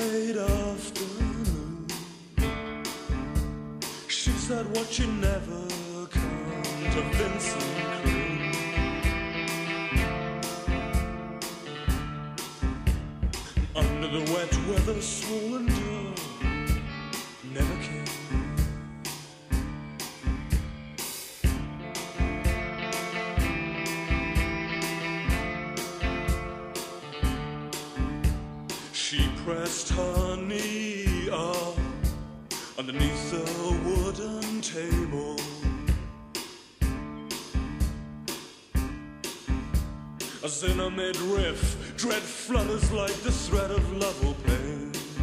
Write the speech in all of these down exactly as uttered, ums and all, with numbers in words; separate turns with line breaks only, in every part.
late afternoon. She said, "What, you never come to Vincent Crew?" Under the wet weather, swollen door never came. She pressed her knee up underneath the wooden table. As in a midriff, dread flutters like the thread of love will play.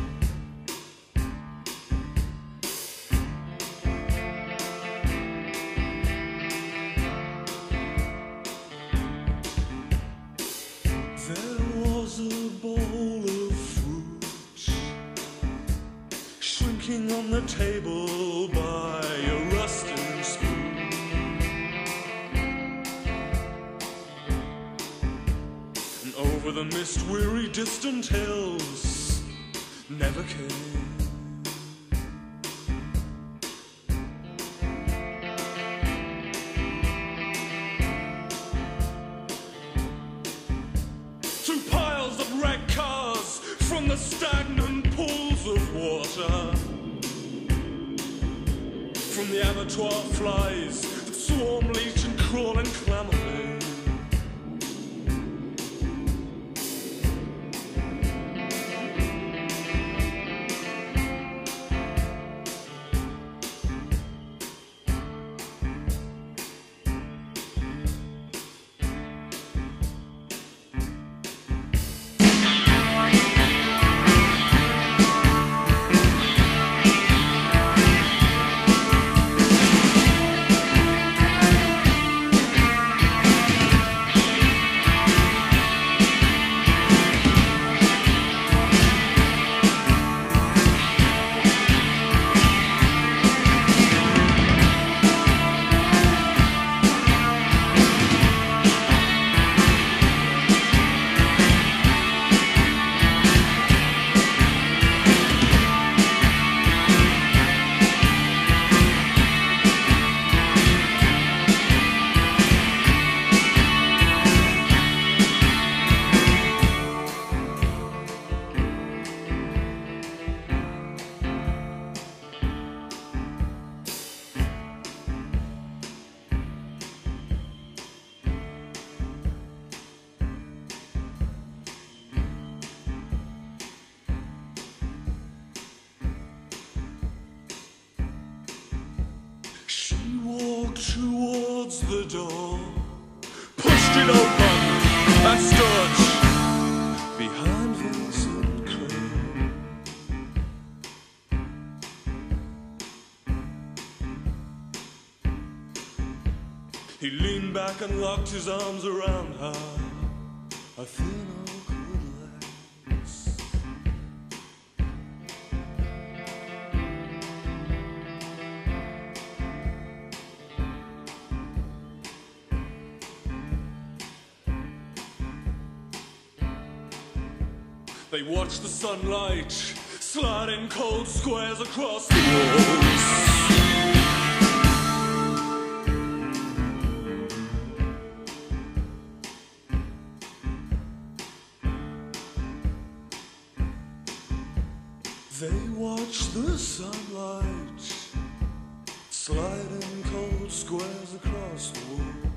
There was a bowl of fruit shrinking on the table by a rusting spoon. And over the mist-weary distant hills never came. Two piles of wrecked cars from the stagnant pools of water, from the abattoir flies that swarm, leech and crawl and clamor me. Towards the door, pushed it open, and stood behind Vincent Crew. He leaned back and locked his arms around her, a thin awkward legs. They watched the sunlight slide in cold squares across the walls. They watched the sunlight slide in cold squares across the walls.